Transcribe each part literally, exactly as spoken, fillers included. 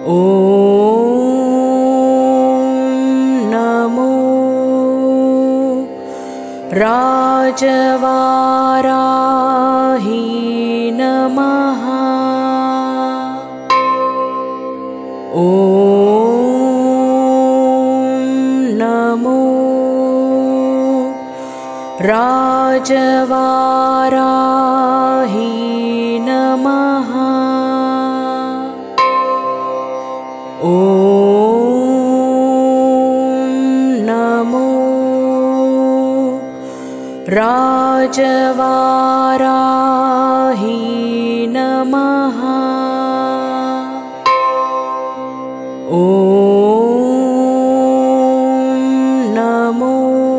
ॐ नमो राजवाराही नमः। ॐ नमो राजवाराही नमः। ॐ नमो राजवाराही नमः। ॐ नमो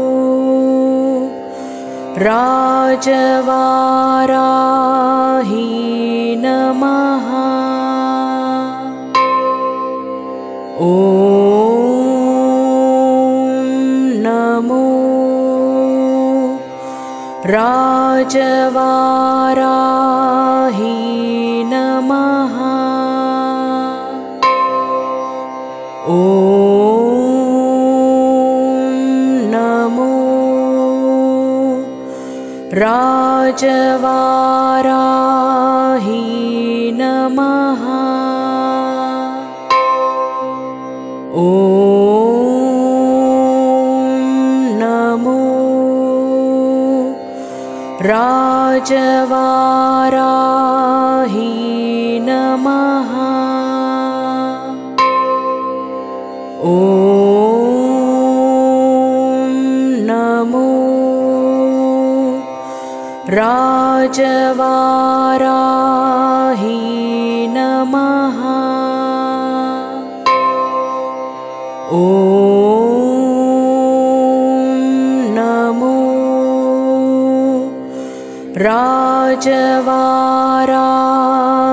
राजवाराही नमः। ॐ नमो राजवाराही नमः। ॐ नमो राजवाराही नमः। ॐ नमो राजवाराही नमः। ॐ नमो राजवाराही नमः। ॐ नमो राजवाराही